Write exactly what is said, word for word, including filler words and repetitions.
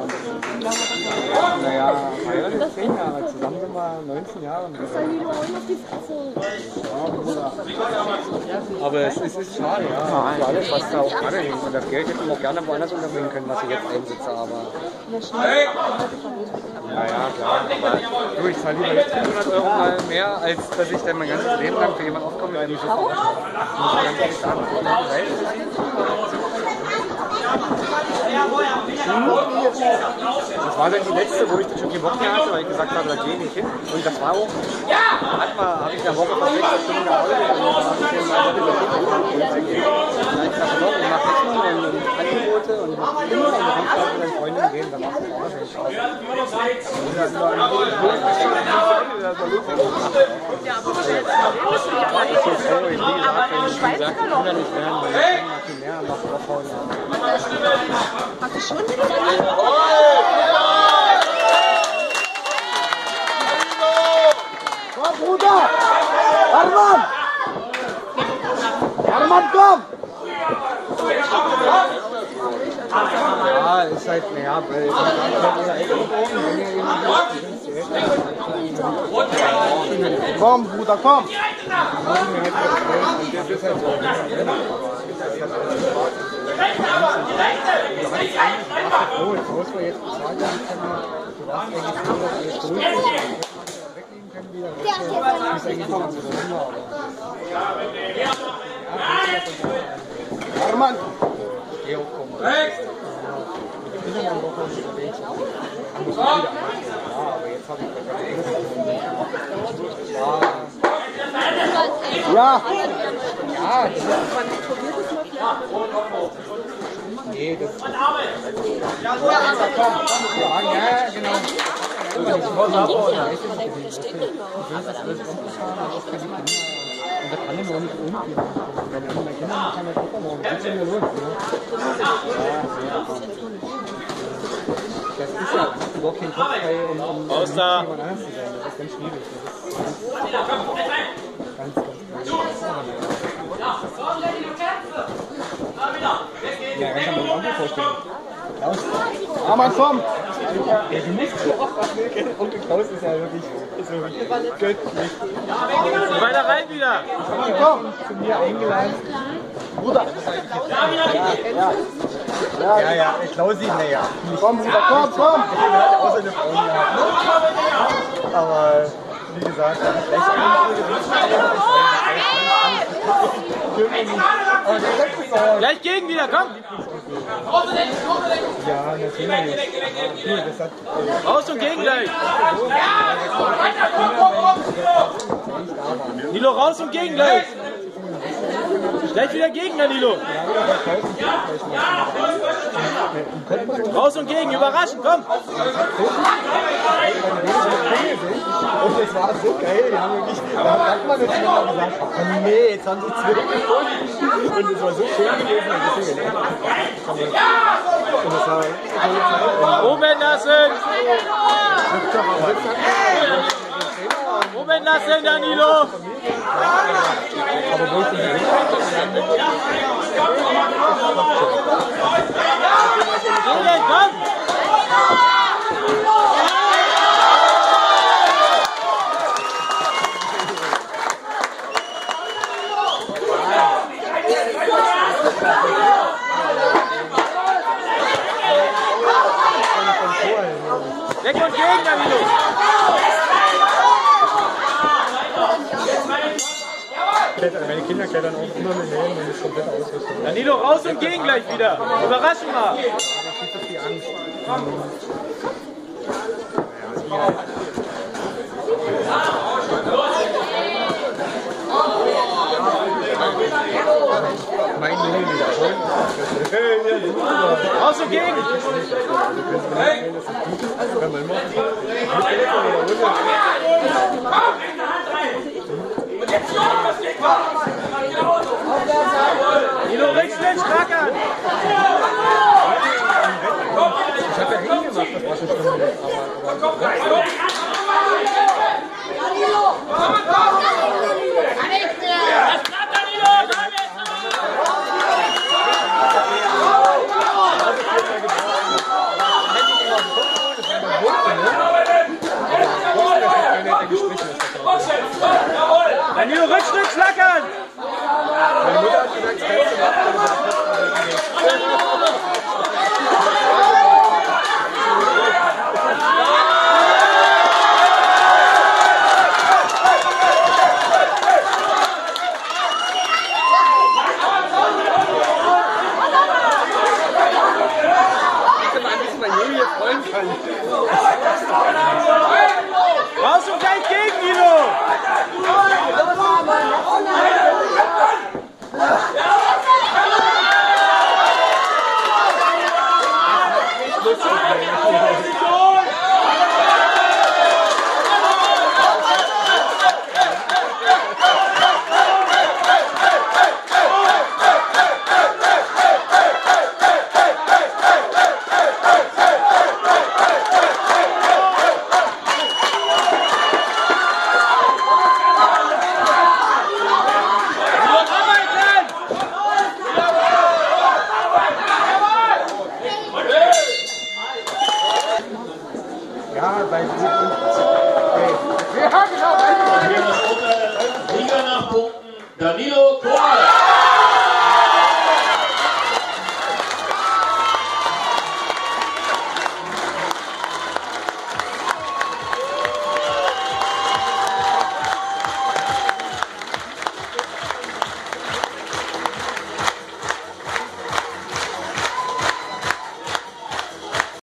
Naja, verheiratet zehn Jahre, zusammen sind wir neunzehn Jahre. Aber es ist, ist schade, ja. Für alles, was da auch gerade hängt. Und das Geld hätten wir auch gerne woanders unterbringen können, was ich jetzt einsitze, aber... Naja, klar. Aber du, ich zahle lieber jetzt fünfhundert Euro mal mehr, als dass ich dann mein ganzes Leben lang für jemanden aufkomme, der mich so verarscht. Muss ich ganz ehrlich sagen. Das war dann die letzte, wo ich dann schon die Woche hatte, weil ich gesagt habe, da gehe ich nicht hin. Und das war auch, hat mal, habe ich eine Woche fast sechs Stunden gearbeitet und dann habe ich mir mal eine Woche gegeben. Und dann habe ich gesagt, doch, ich mache Rechnungen und Angebote und immer und dann kannst du mit deinen Freunden gehen, dann machst du es auch nicht. Ja, aber ich bin froh, wie gesagt, wenn ich gesagt, ich kann ja nicht werden, weil ich kann mal viel mehr machen, aufhauen. Hast du schon? Komm, Bruder! Arman! Arman, komm! Ja, ist halt, naja, weil ich halt Komm, Bruder, komm! das ist halt so. Oh, jetzt muss man jetzt bezahlt werden, du warst eigentlich froh, dass wir jetzt durch sind, weglegen können wieder. Das ist eigentlich so ganz besonders. Arman! Geh auch kommen. Ich bin ja mal eine Woche unterwegs. Ich muss wieder arbeiten. Ja, aber jetzt habe ich Ja! Ja, das ist... Nee, das ist... Ja, ja, genau. Und da kann ich noch nicht umgehen. Wenn ich meine Kinder nicht kann, dann gucken wir mal. Was ist denn da los? Das ist ja überhaupt kein Kopf frei, um jemand anders zu sein. Das ist ganz schwierig. Das ist ganz, ganz ja, ganz am Anfang vorstellen. Klaus. Arman, komm! Ja, du musst so oft was will. Onkel Klaus ist ja wirklich, ist wirklich göttlich. Weiter rein wieder! Komm! Zu mir eingeladen. Bruder! Ja, ja, ja, ja, Klaus sieht, naja. Komm, Bruder, komm, komm! Ich hatte auch seine Frauen gehabt. Aber, wie gesagt, vielleicht Gleich gegen wieder, komm! ja, natürlich. Cool, das hat, äh, Raus und gegen gleich! Nilo, raus und gegen gleich! Gleich wieder gegen, Nilo! Raus und gegen, überraschen, komm! und das war so geil, die haben wirklich, da hat man jetzt immer gesagt, oh nee, jetzt haben sie zwei gefunden. Und es war so schön gewesen, und deswegen, und das war Moment lassen! Moment lassen, Danilo! aber wo ich den Gegen, komm! Weg und gegen, Danilo! Meine Kinder klettern auch immer mit Helm und ist komplett ausrüstung. Danilo, raus und gegen gleich wieder! Überraschen mal! Ja, das ist so viel Angst. Mein Junge wieder. Raus und gegen! Nilo, Rückschritt, stark an! Ich habe ja hingemacht, das war schon schlimm. Danilo, Rückschritt schlackern! Meine Mutter hat gesagt, das kannst du machen, aber das passt aber nicht. Raus und gleich gegen, Nilo! Los,